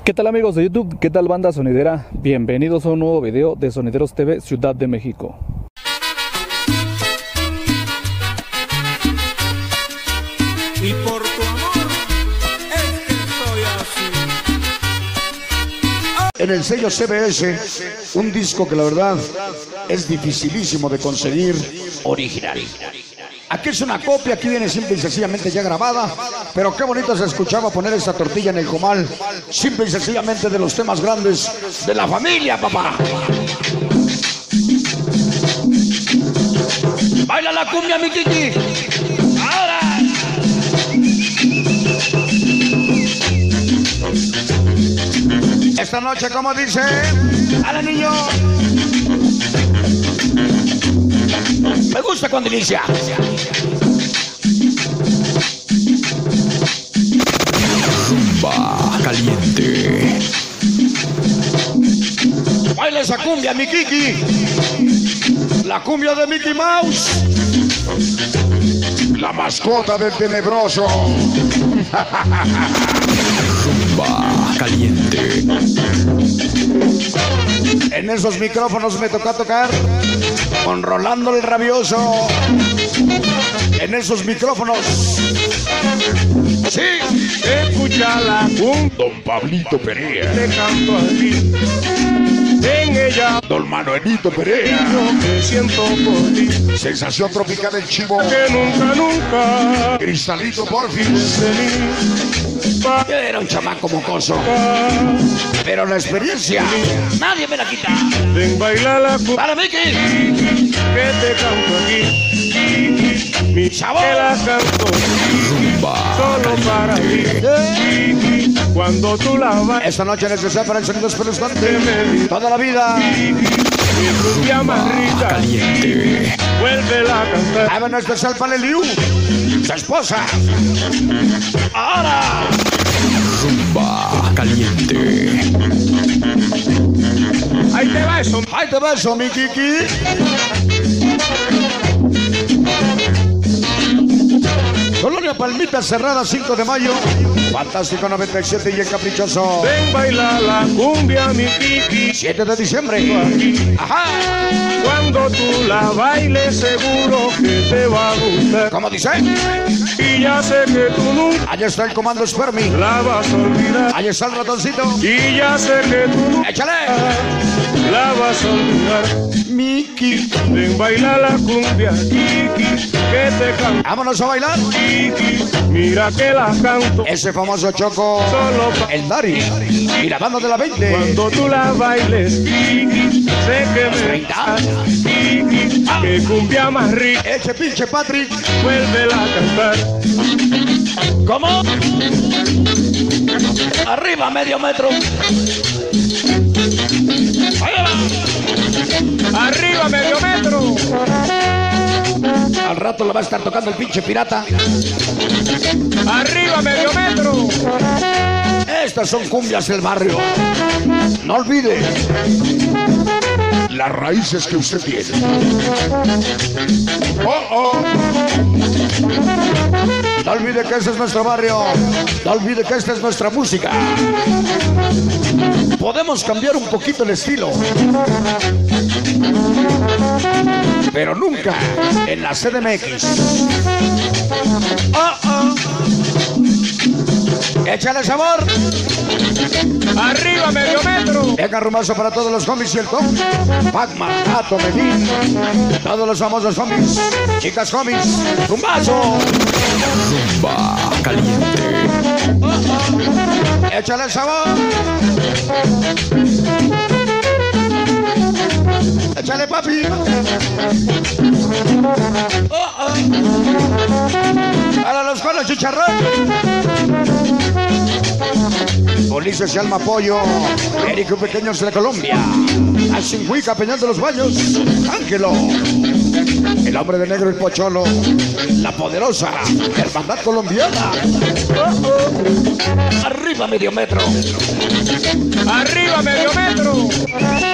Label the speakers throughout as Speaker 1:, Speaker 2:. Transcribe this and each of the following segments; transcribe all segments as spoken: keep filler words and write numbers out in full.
Speaker 1: ¿Qué tal amigos de YouTube? ¿Qué tal banda sonidera? Bienvenidos a un nuevo video de Sonideros T V Ciudad de México.
Speaker 2: Y por tu amor es que estoy así.
Speaker 3: En el sello C B S, un disco que la verdad es dificilísimo de conseguir original. Aquí es una copia, aquí viene simple y sencillamente ya grabada, pero qué bonito se escuchaba poner esa tortilla en el comal, simple y sencillamente de los temas grandes de la familia, papá. ¡Baila la cumbia, mi Kiki! ¡Ahora! Esta noche, como dice, a la niño. Me gusta cuando inicia.
Speaker 4: Rumba caliente.
Speaker 3: Baila esa cumbia, mi Kiki. La cumbia de Mickey Mouse. La mascota del tenebroso.
Speaker 4: Rumba caliente.
Speaker 3: En esos micrófonos me tocó tocar con Rolando el Rabioso. En esos micrófonos. Sí.
Speaker 2: Escucha la cumbia,
Speaker 3: Don Pablito Perea.
Speaker 2: te canto a ti. En ella
Speaker 3: Don Manuelito Perea.
Speaker 2: lo que siento por ti.
Speaker 3: Sensación tropical del Chivo.
Speaker 2: Que nunca, nunca
Speaker 3: Cristalito Porfis.
Speaker 2: feliz pa'
Speaker 3: Yo era un chamaco mocoso, pero la experiencia nadie me la quita.
Speaker 2: ven, baila la cumbia
Speaker 3: ¡Para Mickey!
Speaker 2: que te canto aquí. Mi
Speaker 3: ¡Sabor!
Speaker 2: que la canto
Speaker 4: Rumba
Speaker 2: solo para ti. Cuando tú la bailas,
Speaker 3: Esta noche necesaria para el sonido espeluznante. Toda la vida.
Speaker 2: mi rubia más rica,
Speaker 4: caliente.
Speaker 2: vuélvela a cantar.
Speaker 3: Ahí va nuestro especial para Liu, su esposa. ¡Ahora!
Speaker 4: Rumba caliente.
Speaker 2: Ahí te va eso.
Speaker 3: ¡Ahí te beso, mi Kiki! Colonia Palmita Cerrada, cinco de mayo. Fantástico noventa y siete y el caprichoso.
Speaker 2: Ven, baila la cumbia, mi Kiki.
Speaker 3: siete de diciembre.
Speaker 2: Aquí.
Speaker 3: ¡Ajá!
Speaker 2: Cuando tú la bailes, seguro que te va a gustar.
Speaker 3: ¿Cómo dice?
Speaker 2: Y ya sé que tú nunca
Speaker 3: Allá está el comando Spermi.
Speaker 2: la vas a olvidar.
Speaker 3: Ahí está el ratoncito.
Speaker 2: Y ya sé que tú nunca
Speaker 3: ¡Échale!
Speaker 2: la vas a olvidar.
Speaker 3: Miki.
Speaker 2: Ven, baila la cumbia, Kiki, que te canto.
Speaker 3: Vámonos a bailar.
Speaker 2: Kiki, mira que la canto
Speaker 3: Ese famoso Choco.
Speaker 2: solo pa'
Speaker 3: El Dari. Y la banda de la veinte.
Speaker 2: cuando tú la bailes, Kiki, sé que me
Speaker 3: treinta.
Speaker 2: Kiki, que cumbia más rica,
Speaker 3: Eche pinche Patrick.
Speaker 2: vuélvela a cantar.
Speaker 3: ¿Cómo? Arriba medio metro. Ahí va.
Speaker 2: Arriba medio metro.
Speaker 3: Al rato lo va a estar tocando el pinche pirata.
Speaker 2: Arriba medio metro.
Speaker 3: Estas son cumbias del barrio. No olvide las raíces que usted tiene. Oh, oh. No olvide que este es nuestro barrio. No olvide que esta es nuestra música. Podemos cambiar un poquito el estilo, pero nunca en la C D M X. Oh, oh. Échale sabor.
Speaker 2: Arriba medio metro.
Speaker 3: Venga, rumazo para todos los homies y el top. Pacman, Tato, Medín. Todos los famosos homies. Chicas homies. Rumazo.
Speaker 4: Rumba caliente.
Speaker 3: Échale sabor. Échale, papi. Oh, oh. Para los conos chicharrón. Ulises y Alma Pollo. Érico Pequeños de Colombia. Achinhuica, Peñal de los Baños. Ángelo. El hombre de negro y Pocholo. La poderosa Hermandad Colombiana. Oh, oh. Arriba medio metro.
Speaker 2: Arriba medio metro.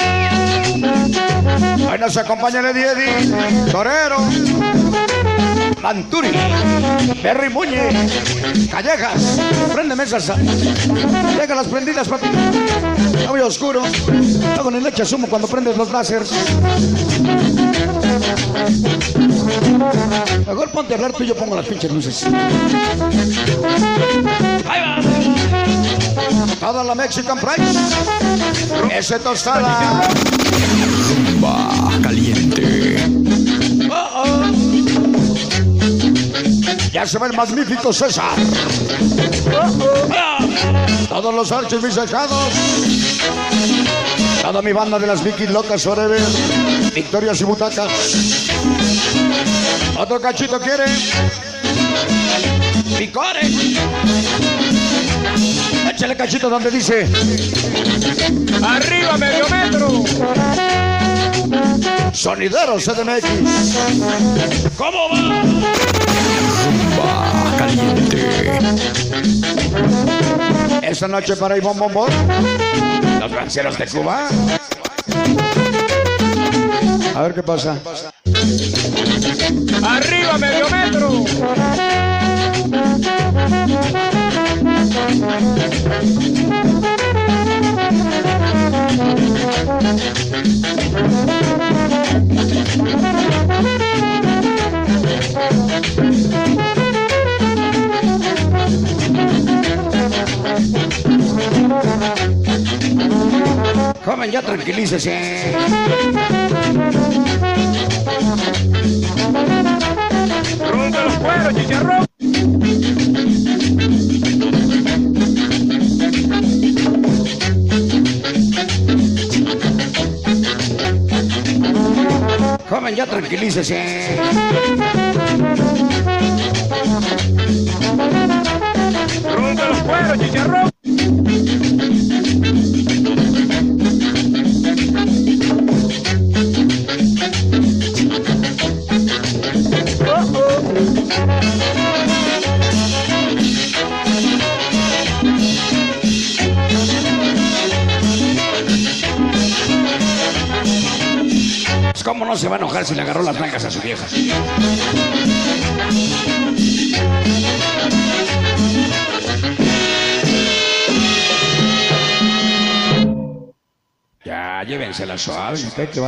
Speaker 3: Hoy nos acompaña el Eddie Eddie, Torero. Manturi, Berry Muñe, Callejas, prende mesas. Deja las prendidas, papi. No voy oscuro. Luego ni le echas humo cuando prendes los láseres. Mejor ponte a hablar tú y yo pongo las pinches luces. Ahí va. Toda la Mexican Price. Ese tostada.
Speaker 4: Rumba caliente.
Speaker 3: Oh, oh. Ya se ve el magnífico César. Oh, oh. Ah. Todos los archos mis dejados. Toda mi banda de las Vicky Locas Forever. Victorias y butacas. Otro cachito quiere. Picore. Échale cachito donde dice.
Speaker 2: Arriba medio metro.
Speaker 3: Sonidero C D M X. ¿Cómo va?
Speaker 4: Rumba caliente.
Speaker 3: Esta noche para Ivonne Bombón. Los rancheros de Cuba. A ver qué pasa.
Speaker 2: Arriba medio metro.
Speaker 3: Joven, ya tranquilícese.
Speaker 2: Rompe los cueros, chicharrón.
Speaker 3: Joven, ya tranquilícese.
Speaker 2: Rompe los cueros, chicharrón.
Speaker 3: ¿Cómo no se va a enojar si le agarró las nalgas a su vieja? Ya, llévensela suave.